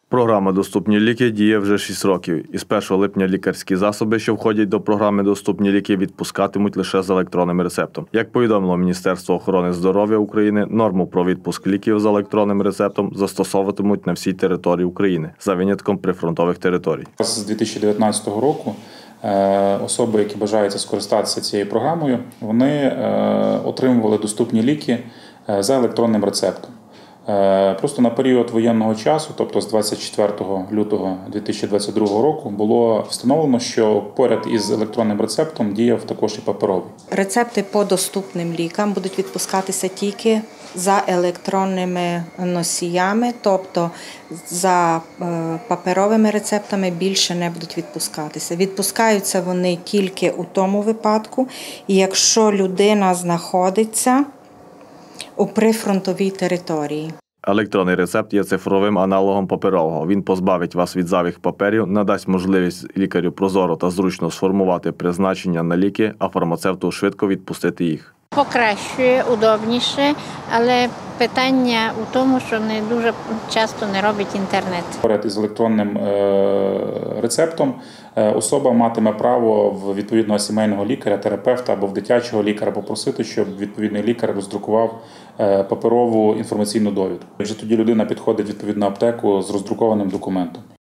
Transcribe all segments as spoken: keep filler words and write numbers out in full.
Програма «Доступні ліки» діє вже шість років. І з першого липня лікарські засоби, що входять до програми «Доступні ліки», відпускатимуть лише з електронним рецептом. Як повідомило Міністерство охорони здоров'я України, норму про відпуск ліків з електронним рецептом застосовуватимуть на всій території України, за винятком прифронтових територій. З дві тисячі дев'ятнадцятого року особи, які бажаються скористатися цією програмою, вони отримували доступні ліки за електронним рецептом. Просто на період воєнного часу, тобто з двадцять четвертого лютого дві тисячі двадцять другого року, було встановлено, що поряд із електронним рецептом діяв також і паперовий. Рецепти по доступним лікам будуть відпускатися тільки за електронними носіями, тобто за паперовими рецептами більше не будуть відпускатися. Відпускаються вони тільки у тому випадку, якщо людина знаходиться у прифронтовій території. Електронний рецепт є цифровим аналогом паперового. Він позбавить вас від зайвих паперів, надасть можливість лікарю прозоро та зручно сформувати призначення на ліки, а фармацевту швидко відпустити їх. Покращує, удобніше, але питання у тому, що не дуже часто не робить інтернет. Поряд із електронним рецептом особа матиме право в відповідного сімейного лікаря, терапевта або в дитячого лікаря попросити, щоб відповідний лікар роздрукував паперову інформаційну довідку. Вже тоді людина підходить в відповідну аптеку з роздрукованим документом.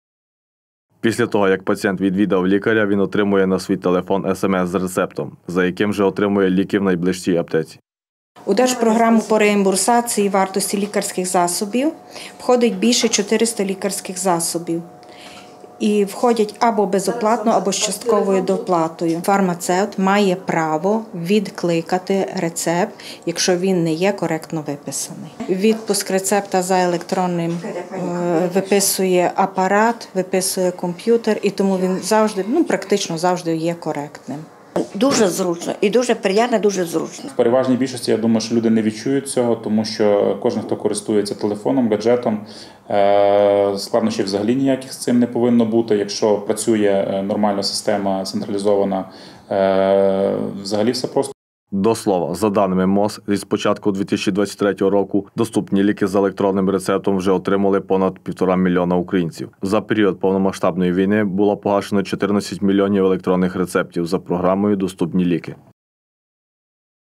Після того, як пацієнт відвідав лікаря, він отримує на свій телефон ес ем ес з рецептом, за яким же отримує ліки в найближчій аптеці. У держпрограму по реімбурсації вартості лікарських засобів входить більше чотириста лікарських засобів. І входять або безоплатно, або з частковою доплатою. Фармацевт має право відкликати рецепт, якщо він не є коректно виписаний. Відпуск рецепта за електронним виписує апарат, виписує комп'ютер, і тому він завжди, ну практично завжди є коректним. Дуже зручно і дуже приємно, дуже зручно. В переважній більшості, я думаю, що люди не відчують цього, тому що кожен, хто користується телефоном, гаджетом, складнощів взагалі ніяких з цим не повинно бути. Якщо працює нормальна система централізована, взагалі все просто. До слова, за даними МОЗ, з початку дві тисячі двадцять третього року доступні ліки з електронним рецептом вже отримали понад півтора мільйона українців. За період повномасштабної війни було погашено чотирнадцять мільйонів електронних рецептів за програмою «Доступні ліки».